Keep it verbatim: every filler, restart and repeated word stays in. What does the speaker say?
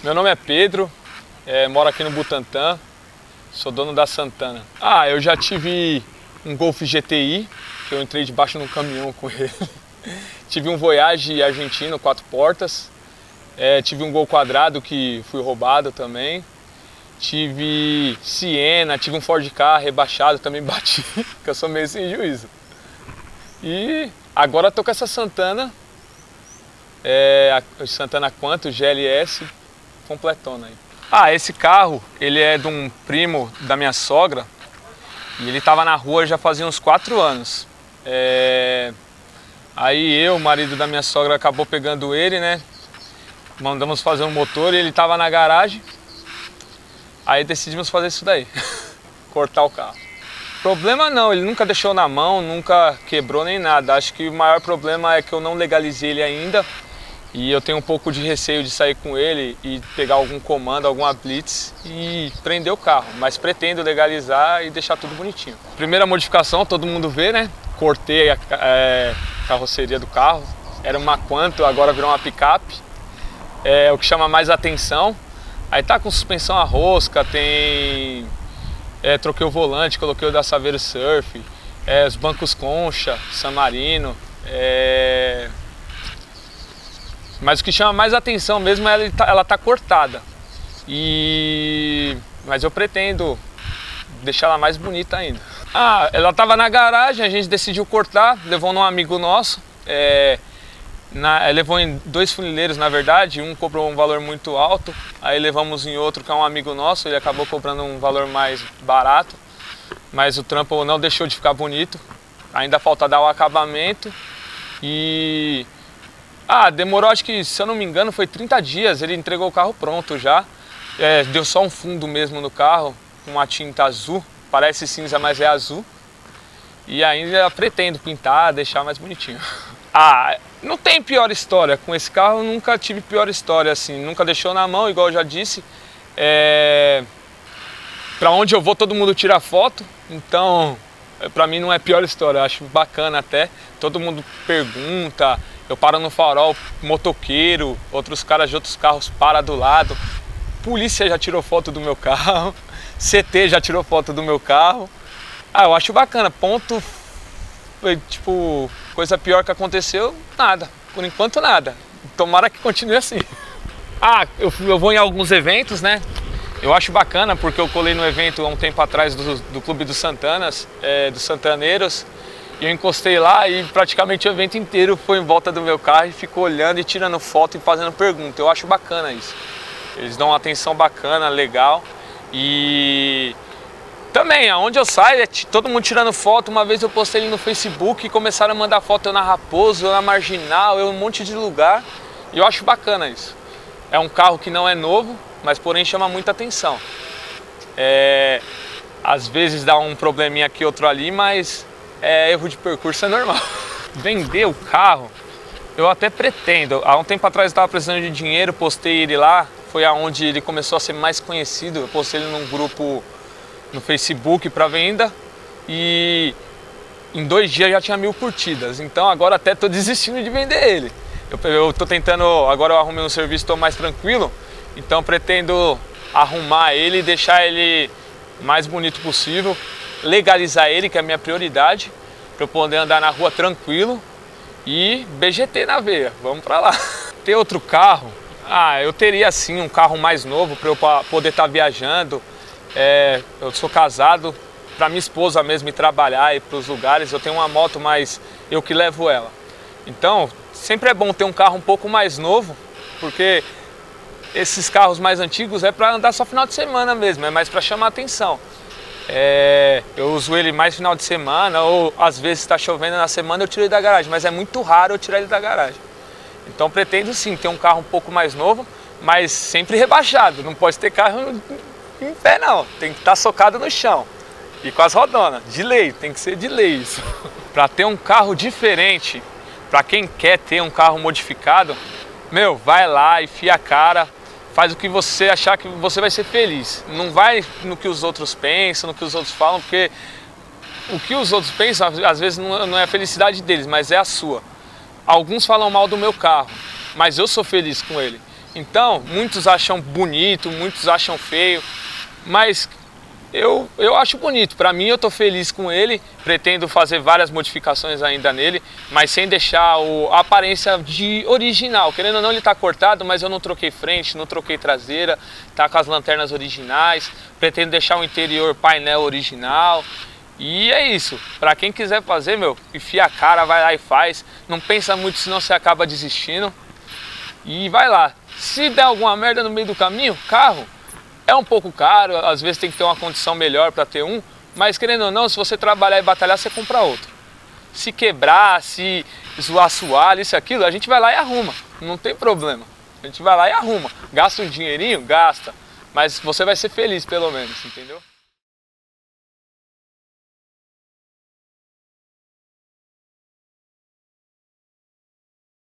Meu nome é Pedro, é, moro aqui no Butantã, sou dono da Santana. Ah, eu já tive um Golf G T I, que eu entrei debaixo de um caminhão com ele. Tive um Voyage argentino, quatro portas. É, tive um Gol quadrado que fui roubado também. Tive Siena, tive um Ford Ka rebaixado, também bati, porque eu sou meio sem juízo. E agora tô com essa Santana, é, a Santana Quanto G L S completona aí. Ah, esse carro, ele é de um primo da minha sogra e ele tava na rua já fazia uns quatro anos. É, aí eu, o marido da minha sogra, acabou pegando ele, né? Mandamos fazer um motor e ele tava na garagem. Aí decidimos fazer isso daí, cortar o carro. Problema não, ele nunca deixou na mão, nunca quebrou nem nada. Acho que o maior problema é que eu não legalizei ele ainda e eu tenho um pouco de receio de sair com ele e pegar algum comando, alguma blitz e prender o carro. Mas pretendo legalizar e deixar tudo bonitinho. Primeira modificação, todo mundo vê, né? Cortei a é, carroceria do carro. Era uma Quanto, agora virou uma picape. É o que chama mais atenção. Aí tá com suspensão a rosca, tem... É, troquei o volante, coloquei o da Saveiro Surf, é, os bancos Concha, San Marino. É... Mas o que chama mais atenção mesmo é ela tá, ela tá cortada. E... Mas eu pretendo deixar ela mais bonita ainda. Ah, ela tava na garagem, a gente decidiu cortar, levou num amigo nosso. É... Na, levou em dois funileiros, na verdade, um cobrou um valor muito alto, aí levamos em outro que é um amigo nosso, ele acabou cobrando um valor mais barato, mas o trampo não deixou de ficar bonito, ainda falta dar o acabamento e... Ah, demorou, acho que, se eu não me engano, foi trinta dias, ele entregou o carro pronto já, é, deu só um fundo mesmo no carro, com uma tinta azul, parece cinza, mas é azul, e ainda pretendo pintar, deixar mais bonitinho. Ah, não tem pior história, com esse carro eu nunca tive pior história assim, nunca deixou na mão, igual eu já disse. É... Pra onde eu vou todo mundo tira foto, então pra mim não é pior história, eu acho bacana até. Todo mundo pergunta, eu paro no farol, motoqueiro, outros caras de outros carros param do lado. Polícia já tirou foto do meu carro, C T já tirou foto do meu carro. Ah, eu acho bacana, ponto... Tipo, coisa pior que aconteceu, nada. Por enquanto, nada. Tomara que continue assim. Ah, eu, eu vou em alguns eventos, né? Eu acho bacana porque eu colei no evento há um tempo atrás do, do Clube dos Santanas, é, dos Santaneiros. E eu encostei lá e praticamente o evento inteiro foi em volta do meu carro e ficou olhando e tirando foto e fazendo pergunta. Eu acho bacana isso. Eles dão uma atenção bacana, legal. E... Também, aonde eu saio, é todo mundo tirando foto. Uma vez eu postei ele no Facebook e começaram a mandar foto eu na Raposo, eu na Marginal, eu em um monte de lugar. E eu acho bacana isso. É um carro que não é novo, mas porém chama muita atenção. É, às vezes dá um probleminha aqui, outro ali, mas é, erro de percurso é normal. Vender o carro, eu até pretendo. Há um tempo atrás eu estava precisando de dinheiro, postei ele lá. Foi aonde ele começou a ser mais conhecido. Eu postei ele num grupo... no Facebook para venda e em dois dias já tinha mil curtidas, então agora até tô desistindo de vender ele. Eu, eu tô tentando, agora eu arrumei um serviço, estou mais tranquilo, então pretendo arrumar ele e deixar ele mais bonito possível, legalizar ele, que é a minha prioridade, para eu poder andar na rua tranquilo e B G T na veia, vamos para lá. Ter outro carro, ah, eu teria sim um carro mais novo para eu poder estar viajando. É, eu sou casado, para minha esposa mesmo ir trabalhar, ir para os lugares, eu tenho uma moto, mas eu que levo ela. Então, sempre é bom ter um carro um pouco mais novo, porque esses carros mais antigos é para andar só final de semana mesmo, é mais para chamar atenção. É, eu uso ele mais final de semana, ou às vezes está chovendo na semana eu tiro ele da garagem, mas é muito raro eu tirar ele da garagem. Então pretendo sim ter um carro um pouco mais novo, mas sempre rebaixado, não pode ter carro... em pé não, tem que estar socado no chão e com as rodonas, de lei, tem que ser de lei isso. Para ter um carro diferente, para quem quer ter um carro modificado, meu, vai lá, enfia a cara, faz o que você achar que você vai ser feliz. Não vai no que os outros pensam, no que os outros falam, porque o que os outros pensam às vezes não é a felicidade deles, mas é a sua. Alguns falam mal do meu carro, mas eu sou feliz com ele. Então, muitos acham bonito, muitos acham feio, mas eu, eu acho bonito. Para mim, eu tô feliz com ele, pretendo fazer várias modificações ainda nele, mas sem deixar o, a aparência de original. Querendo ou não, ele tá cortado, mas eu não troquei frente, não troquei traseira, tá com as lanternas originais, pretendo deixar o interior painel original. E é isso, para quem quiser fazer, meu, enfia a cara, vai lá e faz, não pensa muito, senão você acaba desistindo. E vai lá. Se der alguma merda no meio do caminho, carro é um pouco caro, às vezes tem que ter uma condição melhor para ter um, mas querendo ou não, se você trabalhar e batalhar, você compra outro. Se quebrar, se zoar suar, isso e aquilo, a gente vai lá e arruma, não tem problema. A gente vai lá e arruma. Gasta um dinheirinho? Gasta, mas você vai ser feliz pelo menos, entendeu?